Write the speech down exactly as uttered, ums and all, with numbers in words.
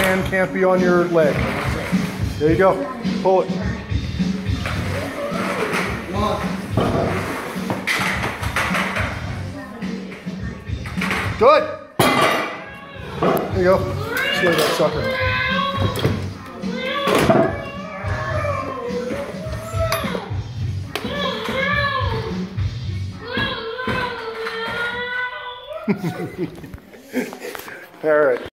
hand can't be on your leg. There you go. Pull it. Good. There you go. Slay that sucker. Parrot.